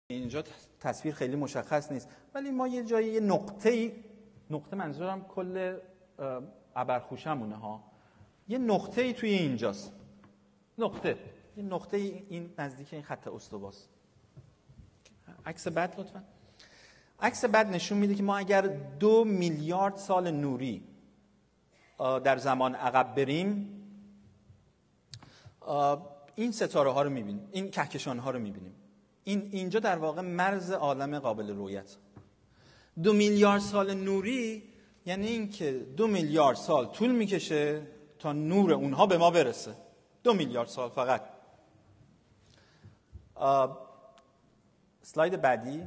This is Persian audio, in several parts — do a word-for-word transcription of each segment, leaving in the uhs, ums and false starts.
اینجا تصویر خیلی مشخص نیست، ولی ما یه جایی یه نقطه‌ای، نقطه منظورم کل ابرخوشمونه ها، یه نقطه‌ای توی اینجاست. نقطه یه نقطه این نزدیک این خط استواست. عکس بعد لطفا. عکس بعد نشون میده که ما اگر دو میلیارد سال نوری در زمان عقب بریم، این ستاره ها رو میبینیم، این کهکشان ها رو میبینیم. این اینجا در واقع مرز عالم قابل رؤیت. دو میلیارد سال نوری یعنی این که دو میلیارد سال طول میکشه تا نور اونها به ما برسه. دو میلیارد سال فقط. اسلاید بعدی.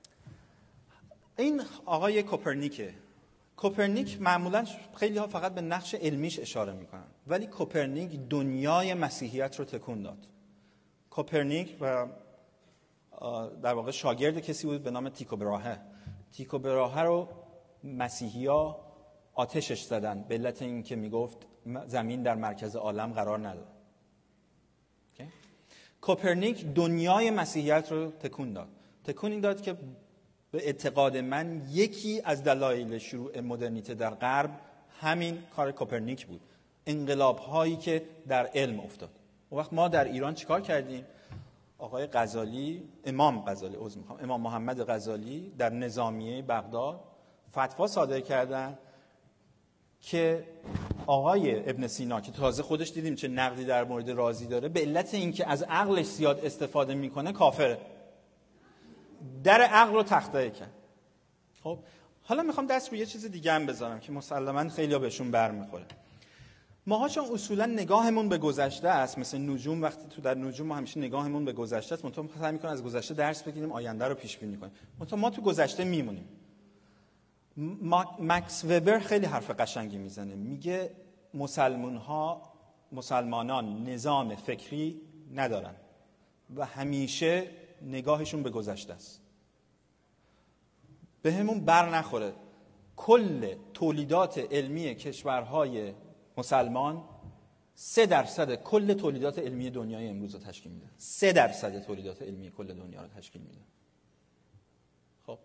این آقای کوپرنیکه. کوپرنیک معمولا خیلی ها فقط به نقش علمیش اشاره میکنن، ولی کوپرنیک دنیای مسیحیت رو تکون داد. کوپرنیک و در واقع شاگرد کسی بود به نام تیکو براهه. تیکو براهه رو مسیحی‌ها آتشش زدن به علت اینکه میگفت زمین در مرکز عالم قرار نداره. okay. کوپرنیک دنیای مسیحیت رو تکون داد. تکون داد که به اعتقاد من یکی از دلایل شروع مدرنیته در غرب همین کار کوپرنیک بود. انقلاب هایی که در علم افتاد. اون وقت ما در ایران چیکار کردیم؟ آقای غزالی، امام غزالی، عذر میخوام، امام محمد غزالی در نظامیه بغداد فتوا صادر کردن که آقای ابن سینا که تازه خودش دیدیم چه نقدی در مورد رازی داره، به علت اینکه از عقلش زیاد استفاده میکنه کافره. در عقل رو تخطئه کرد. خب حالا میخوام دست رو یه چیز دیگه هم بذارم که مسلماً خیلی‌ها بهشون برمیخوره. ماها چون اصولا نگاهمون به گذشته است، مثل نجوم، وقتی تو در نجوم ما همیشه نگاهمون به گذشته است، منتها سعی می‌کنیم از گذشته درس بگیریم، آینده رو پیش بینی کنیم. منتها ما تو گذشته میمونیم. مکس وبر خیلی حرف قشنگی میزنه، میگه مسلمان‌ها مسلمانان نظام فکری ندارن و همیشه نگاهشون به گذشته است. به همون بر نخوره کل تولیدات علمی کشورهای مسلمان سه درصد کل تولیدات علمی دنیای امروز رو تشکیل میده. سه درصد تولیدات علمی کل دنیا رو تشکیل میده. خب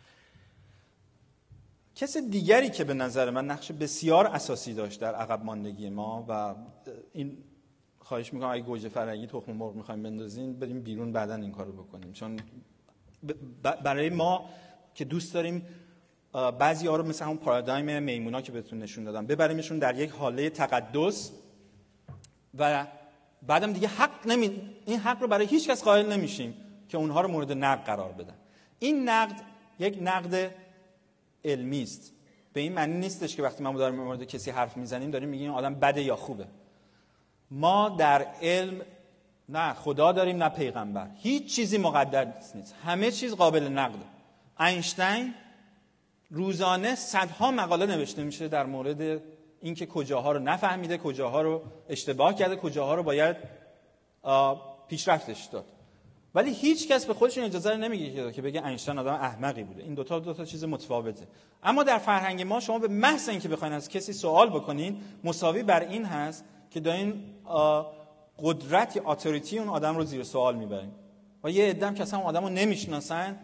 کس دیگری که به نظر من نقش بسیار اساسی داشت در عقب ماندگی ما، و این خواهش میکنم اگه گوجه فرنگی تخم مرغ میخوایم بندازین بریم بیرون بعدن این کارو بکنیم، چون برای ما که دوست داریم بعضی ها رو مثل همون پارادایم میمونا که بهتون نشون دادم ببریمشون در یک حاله تقدس و بعدم دیگه حق نمی این حق رو برای هیچ کس قائل نمیشیم که اونها رو مورد نقد قرار بدن. این نقد یک نقد علمی است. به این معنی نیستش که وقتی ما داریم در مورد کسی حرف میزنیم داریم میگیم آدم بده یا خوبه. ما در علم نه خدا داریم نه پیغمبر. هیچ چیزی مقدس نیست. همه چیز قابل نقده. اینشتین روزانه صدها مقاله نوشته میشه در مورد اینکه کجاها رو نفهمیده، کجاها رو اشتباه کرده، کجاها رو باید پیشرفتش داد. ولی هیچ کس به خودش اجازه رو نمیگه که بگه اینشتین آدم احمقی بوده. این دوتا دوتا چیز متفاوته. اما در فرهنگ ما شما به محض اینکه بخواید از کسی سوال بکنین مساوی بر این هست که دارین قدرت یا اتوریتی اون آدم رو زیر سوال میبرین. و یه عده‌ام که اصلا اون آدمو نمیشناسن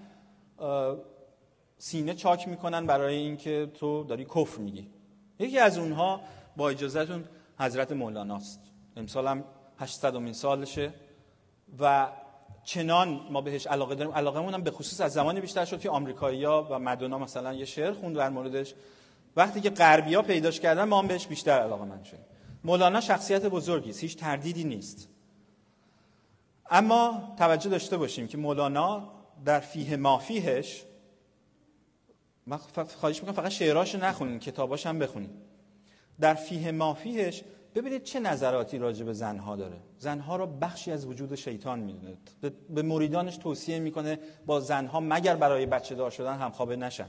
سینه چاک میکنن برای اینکه تو داری کفر میگی. یکی از اونها با اجازهتون حضرت مولاناست. امسال هم هشتصدمین سالشه و چنان ما بهش علاقه داریم. علاقمون هم به خصوص از زمانی بیشتر شد که آمریکایی‌ها و مدونا مثلا یه شعر خوند در موردش. وقتی که غربی‌ها پیداش کردن ما هم بهش بیشتر علاقه‌مند شدیم. مولانا شخصیت بزرگی است، هیچ تردیدی نیست. اما توجه داشته باشیم که مولانا در فیه مافیهش، من خواهش میکنم فقط شعراشو نخونین، کتاباش هم بخونین. در فیه مافیهش ببینید چه نظراتی راجع به زنها داره. زنها رو بخشی از وجود شیطان میدونه. به مریدانش توصیه میکنه با زنها مگر برای بچه دار شدن همخوابه نشن.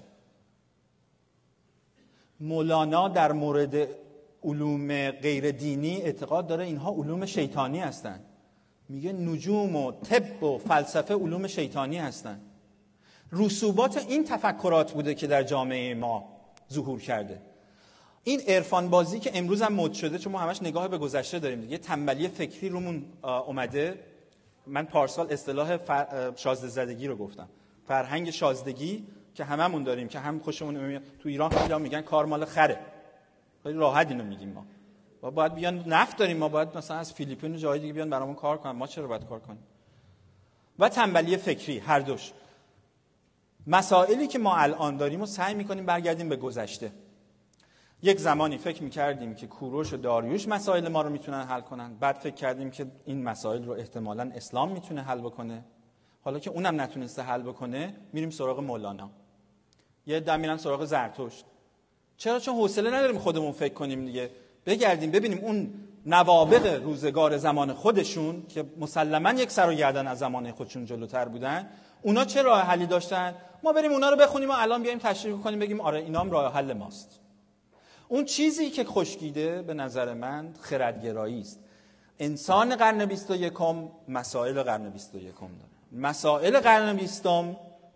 مولانا در مورد علوم غیر دینی اعتقاد داره اینها علوم شیطانی هستن. میگه نجوم و طب و فلسفه علوم شیطانی هستن. رسوبات این تفکرات بوده که در جامعه ما ظهور کرده. این عرفان بازی که امروز هم مد شده، چون ما همش نگاه به گذشته داریم دیگه، تنبلی فکری رومون اومده من پارسال اصطلاح فر... شازده زدگی رو گفتم، فرهنگ شازدگی که هممون داریم که هم خوشمون میاد. تو ایران خیلی میگن کار مال خره، خیلی راحت اینو میگیم ما. و باید بیان نفت داریم، ما باید مثلا از فیلیپین و جای دیگه بیان برامون کار کنن، ما چرا باید کار کنیم؟ و تنبلی فکری، هر دوش. مسائلی که ما الان داریم و سعی میکنیم برگردیم به گذشته. یک زمانی فکر میکردیم که کوروش و داریوش مسائل ما رو میتونن حل کنن، بعد فکر کردیم که این مسائل رو احتمالاً اسلام میتونه حل بکنه. حالا که اونم نتونسته حل بکنه، میریم سراغ مولانا. یه عده میرن سراغ زرتشت. چرا؟ چون حوصله نداریم خودمون فکر کنیم دیگه. بگردیم ببینیم اون نوابغ روزگار زمان خودشون که مسلماً یک سر و گردن از زمان خودشون جلوتر بودن، اونا چه راه حلی داشتن؟ ما بریم اونا رو بخونیم و الان بیایم تشریح کنیم بگیم آره اینام راه حل ماست. اون چیزی که خشکیده به نظر من خردگرایی است. انسان قرن بیست و یکم مسائل قرن بیست و یکم داره. مسائل قرن بیستم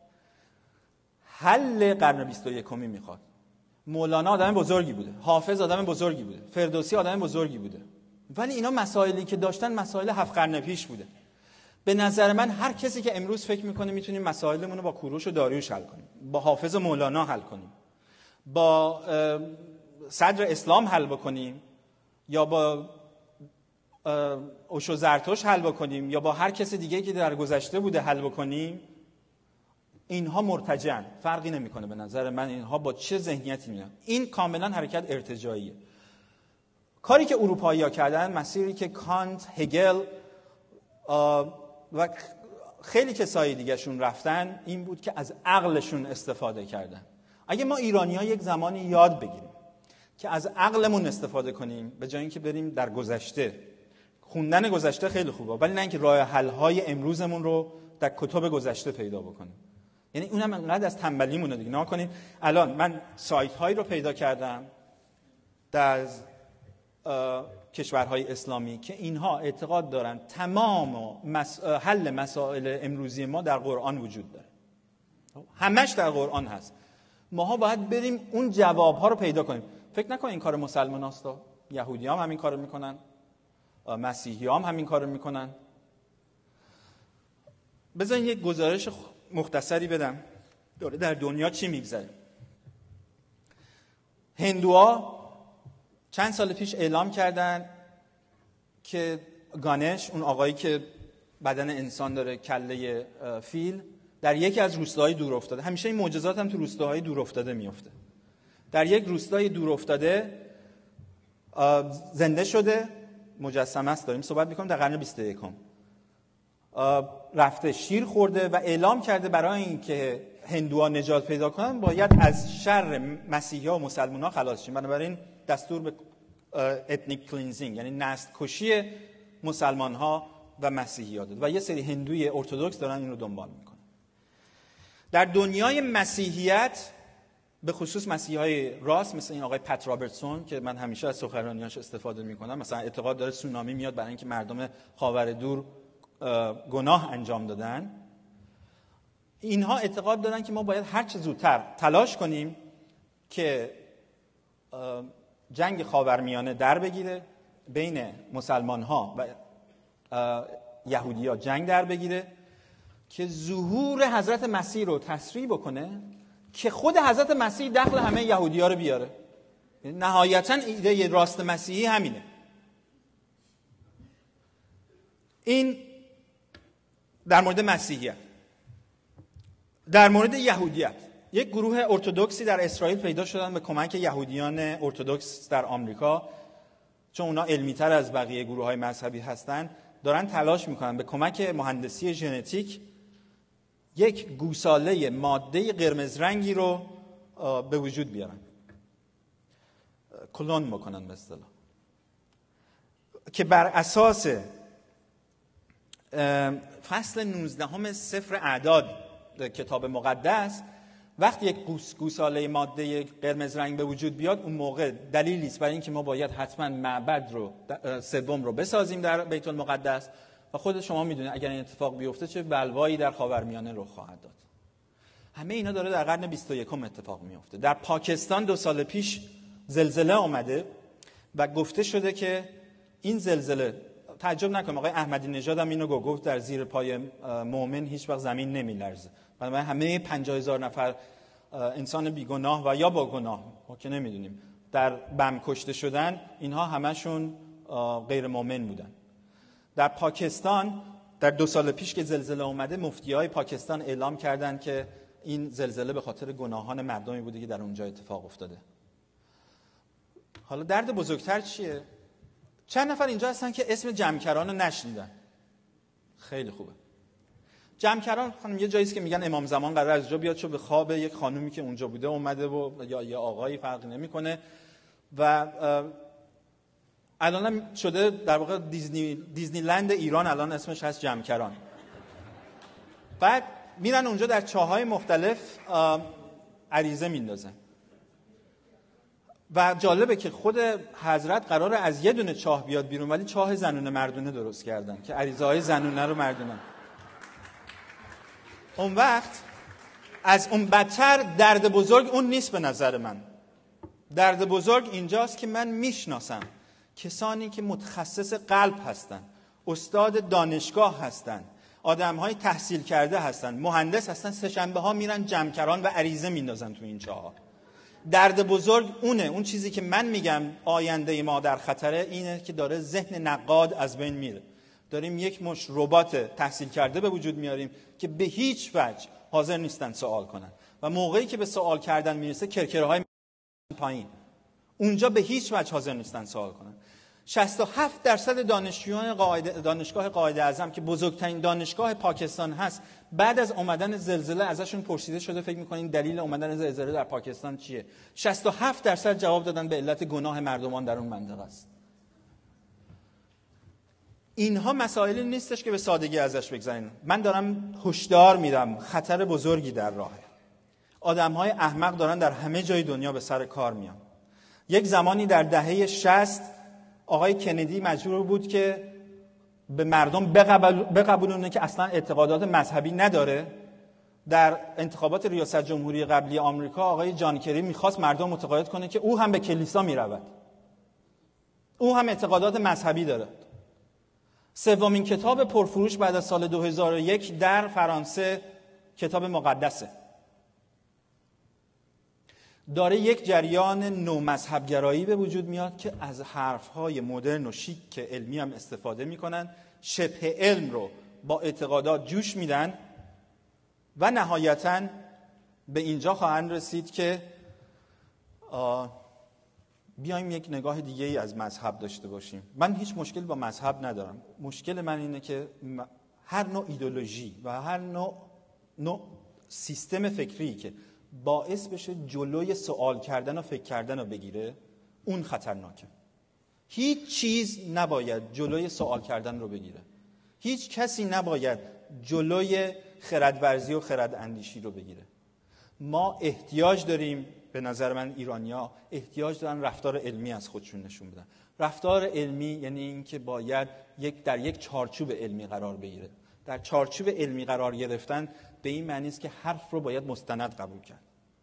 حل قرن بیست و یکمی میخواد. مولانا آدم بزرگی بوده، حافظ آدم بزرگی بوده، فردوسی آدم بزرگی بوده، ولی اینا مسائلی که داشتن مسائل هفت قرن پیش بوده. به نظر من هر کسی که امروز فکر میکنه میتونیم مسائلمون رو با کوروش و داریوش حل کنیم، با حافظ و مولانا حل کنیم، با صدر اسلام حل بکنیم، یا با اوشو زرتشت حل بکنیم، یا با هر کسی دیگه که در گذشته بوده حل بکنیم، اینها مرتجعن، فرقی نمیکنه به نظر من اینها با چه ذهنیتی میرن. این کاملا حرکت ارتجاعیه. کاری که اروپایی‌ها کردن، مسیری که کانت، هگل و خیلی کسای دیگه شون رفتن، این بود که از عقلشون استفاده کردن. اگه ما ایرانی‌ها یک زمانی یاد بگیریم که از عقلمون استفاده کنیم به جای اینکه بریم در گذشته، خوندن گذشته خیلی خوبه، ولی نه اینکه راه حل‌های امروزمون رو در کتب گذشته پیدا بکنیم. یعنی اونم انقدر از تنبلیمونه دیگه. نگاه کنید الان من سایت هایی رو پیدا کردم در کشورهای اسلامی که اینها اعتقاد دارن تمام مس... حل مسائل امروزی ما در قرآن وجود داره، همش در قرآن هست. ماها باید بریم اون جواب ها رو پیدا کنیم. فکر نکن این کار مسلمان هستا، یهودی هم همین کارو میکنن، مسیحی هم همین کارو میکنن. بذارین یک گزارش مختصری بدم داره در دنیا چی میگذره. هندوها چند سال پیش اعلام کردن که گانش، اون آقایی که بدن انسان داره کله فیل، در یکی از روستاهای دور افتاده. همیشه این معجزات هم تو روستاهای دور افتاده میفته. در یک روستای دور افتاده زنده شده، مجسمه است، داریم صحبت میکنیم در قرن بیست و یکم. رفته شیر خورده و اعلام کرده برای اینکه هندوها نجات پیدا کنن باید از شر مسیحی‌ها و مسلمان‌ها خلاص شیم. بنابراین دستور به اتنیک کلینزینگ، یعنی نسل کشی مسلمان‌ها و مسیحی‌ها داد و یه سری هندوی ارتدوکس دارن این رو دنبال میکنن. در دنیای مسیحیت به خصوص مسیحی‌های راست مثل این آقای پت رابرتسون که من همیشه از سخنرانیاش استفاده میکنم، مثلا اعتقاد داره سونامی میاد برای اینکه مردم خاور دور گناه انجام دادن. اینها اعتقاد دارن که ما باید هر چه زودتر تلاش کنیم که جنگ خاورمیانه در بگیره، بین مسلمان ها و یهودی ها جنگ در بگیره، که ظهور حضرت مسیح رو تسریع بکنه که خود حضرت مسیح دخل همه یهودی ها رو بیاره. نهایتاً ایده راست مسیحی همینه. این در مورد مسیحیت. در مورد یهودیت، یک گروه ارتدوکسی در اسرائیل پیدا شدن به کمک یهودیان ارتدوکس در آمریکا، چون اونا علمی‌تر از بقیه گروه‌های مذهبی هستن، دارن تلاش میکنن به کمک مهندسی ژنتیک یک گوساله ماده قرمز رنگی رو به وجود بیارن، کلون بکنن به اصطلاح، که بر اساس فصل نوزدهم سفر اعداد کتاب مقدس وقتی یک گوساله ماده قرمز رنگ به وجود بیاد، اون موقع دلیلی است برای اینکه ما باید حتما معبد رو سوم رو بسازیم در بیت المقدس و خود شما میدونید اگر این اتفاق بیفته چه بلوایی در خاورمیانه رخ خواهد داد. همه اینا داره در قرن بیست و یکم اتفاق میفته. در پاکستان دو سال پیش زلزله اومده و گفته شده که این زلزله تعجب نکنیم آقای احمدی نژاد هم اینو گفت در زیر پای مؤمن هیچ وقت زمین نمیلرزه. بنابراین همه پنجاه هزار نفر انسان بیگناه و یا با گناه ما که نمیدونیم در بم کشته شدن، اینها همشون غیر مؤمن بودن. در پاکستان در دو سال پیش که زلزله اومده، مفتیای پاکستان اعلام کردند که این زلزله به خاطر گناهان مردمی بوده که در اونجا اتفاق افتاده. حالا درد بزرگتر چیه؟ چند نفر اینجا هستن که اسم جمکران رو نشنیدن. خیلی خوبه. جمکران خانم یه جاییست که میگن امام زمان قرار از جا بیاد، چون به خواب یک خانومی که اونجا بوده اومده و یا یا آقایی فرقی نمیکنه و الان شده در واقع دیزنی دیزنی لند ایران، الان اسمش هست جمکران. بعد میرن اونجا در چاه‌های مختلف عریضه میندازن و جالبه که خود حضرت قراره از یه دونه چاه بیاد بیرون، ولی چاه زنونه مردونه درست کردن که عریضه های زنونه رو مردونه. اون وقت از اون بدتر درد بزرگ اون نیست به نظر من. درد بزرگ اینجاست که من میشناسم کسانی که متخصص قلب هستن، استاد دانشگاه هستن، آدم‌های تحصیل کرده هستن، مهندس هستن، سه شنبه ها میرن جمکران و عریضه میندازن تو این چاه‌ها. درد بزرگ اونه. اون چیزی که من میگم آینده ما در خطره اینه که داره ذهن نقاد از بین میره. داریم یک مش ربات تحصیل کرده به وجود میاریم که به هیچ وجه حاضر نیستن سوال کنن و موقعی که به سوال کردن میرسه کرکرهای پایین، اونجا به هیچ وجه حاضر نیستن سوال کنن. شصت و هفت درصد دانشجویان قاعده دانشگاه قائد اعظم که بزرگترین دانشگاه پاکستان هست، بعد از اومدن زلزله ازشون پرسیده شده فکر می‌کنین دلیل اومدن زلزله در پاکستان چیه؟ شصت و هفت درصد جواب دادن به علت گناه مردمان در اون منطقه است. اینها مسائلی نیستش که به سادگی ازش بگذرین. من دارم هشدار میدم خطر بزرگی در راهه. آدم‌های احمق دارن در همه جای دنیا به سر کار میان. یک زمانی در دهه شصت آقای کندی مجبور بود که به مردم بقبولونه که اصلا اعتقادات مذهبی نداره. در انتخابات ریاست جمهوری قبلی آمریکا آقای جان کری میخواست مردم متقاعد کنه که او هم به کلیسا میرود، او هم اعتقادات مذهبی داره. سومین کتاب پرفروش بعد از سال دو هزار و یک در فرانسه کتاب مقدسه. داره یک جریان نومذهبگرایی به وجود میاد که از حرفهای مدرن و شیک که علمی هم استفاده میکنن، شبه علم رو با اعتقادات جوش میدن و نهایتاً به اینجا خواهند رسید که بیایم یک نگاه دیگه ای از مذهب داشته باشیم. من هیچ مشکل با مذهب ندارم. مشکل من اینه که هر نوع ایدئولوژی و هر نوع, نوع سیستم فکری که باعث بشه جلوی سوال کردن و فکر کردن رو بگیره، اون خطرناکه. هیچ چیز نباید جلوی سوال کردن رو بگیره. هیچ کسی نباید جلوی خردورزی و خرد اندیشی رو بگیره. ما احتیاج داریم، به نظر من ایرانی‌ها احتیاج دارن رفتار علمی از خودشون نشون بدن. رفتار علمی یعنی این که باید یک در یک چارچوب علمی قرار بگیره. در چارچوب علمی قرار گرفتن به این معنی است که حرف رو باید مستند قبول کرد.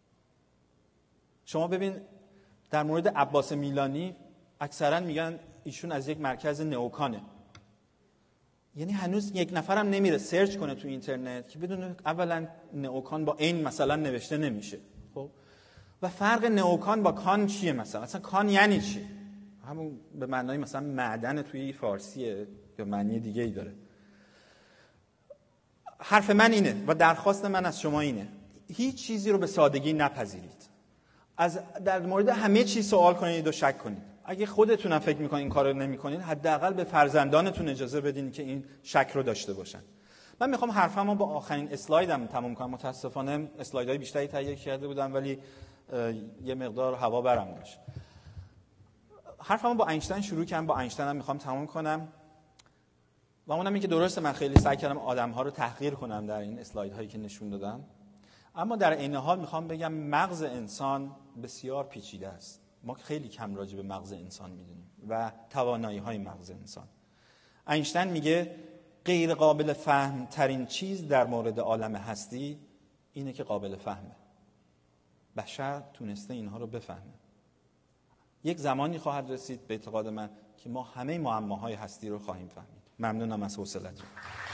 شما ببین در مورد عباس میلانی اکثرا میگن ایشون از یک مرکز نئوکانه. یعنی هنوز یک نفرم نمیره سرچ کنه تو اینترنت که بدونه اولا نئوکان با این مثلا نوشته نمیشه. خب و فرق نئوکان با کان چیه؟ مثلا اصلا کان یعنی چی؟ همون به معنای مثلا معدن توی فارسیه یا معنی دیگه ای داره. حرف من اینه و درخواست من از شما اینه، هیچ چیزی رو به سادگی نپذیرید. از در مورد همه چیز سوال کنید و شک کنید. اگه خودتون فکر میکنید این کارو نمیکنید، حداقل به فرزندانتون اجازه بدین که این شک رو داشته باشن. من میخوام حرفمو با آخرین اسلایدم تموم کنم. متاسفانه اسلایدهای بیشتری تهیه کرده بودم ولی یه مقدار هوا برم داشت. حرفمو با اینشتین شروع کردم، با اینشتین هم میخوام تموم کنم. و اونم این که درسته من خیلی سعی کردم آدم‌ها رو تحقیر کنم در این اسلایدهایی که نشون دادم، اما در عین حال میخوام بگم مغز انسان بسیار پیچیده است. ما خیلی کم راجع به مغز انسان میدونیم و توانایی‌های مغز انسان. اینشتین میگه غیر قابل فهم ترین چیز در مورد عالم هستی اینه که قابل فهمه. بشر تونسته اینها رو بفهمه. یک زمانی خواهد رسید به اعتقاد من که ما همه معماهای هستی رو خواهیم فهمید. ممنونم از حوصلتون.